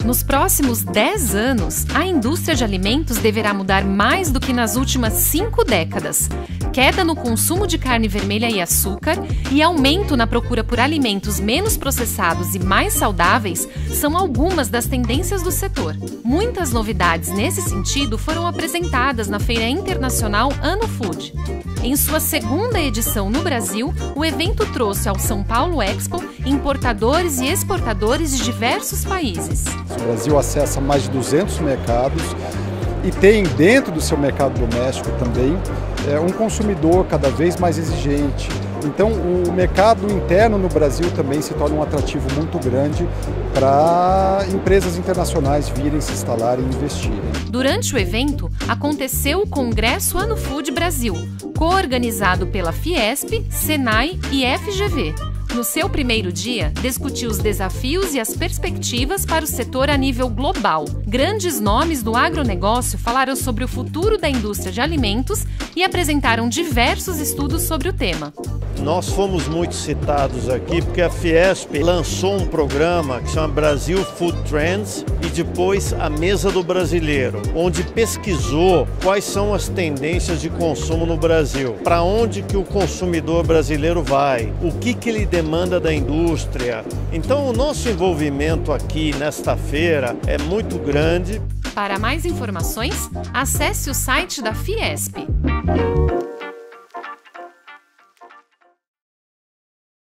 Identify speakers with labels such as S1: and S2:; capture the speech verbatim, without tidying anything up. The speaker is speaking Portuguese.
S1: Nos próximos dez anos, a indústria de alimentos deverá mudar mais do que nas últimas cinco décadas. Queda no consumo de carne vermelha e açúcar e aumento na procura por alimentos menos processados e mais saudáveis são algumas das tendências do setor. Muitas novidades nesse sentido foram apresentadas na Feira Internacional Ano Food. Em sua segunda edição no Brasil, o evento trouxe ao São Paulo Expo importadores e exportadores de diversos países.
S2: O Brasil acessa mais de duzentos mercados e tem dentro do seu mercado doméstico também é, um consumidor cada vez mais exigente. Então o mercado interno no Brasil também se torna um atrativo muito grande para empresas internacionais virem se instalarem e investirem.
S1: Durante o evento, aconteceu o Congresso Ano Food Brasil, coorganizado pela Fiesp, Senai e F G V. No seu primeiro dia, discutiu os desafios e as perspectivas para o setor a nível global. Grandes nomes do agronegócio falaram sobre o futuro da indústria de alimentos e apresentaram diversos estudos sobre o tema.
S3: Nós fomos muito citados aqui porque a Fiesp lançou um programa que chama Brasil Food Trends e depois a Mesa do Brasileiro, onde pesquisou quais são as tendências de consumo no Brasil, para onde que o consumidor brasileiro vai, o que que ele demanda da indústria. Então o nosso envolvimento aqui nesta feira é muito grande.
S1: Para mais informações, acesse o site da Fiesp.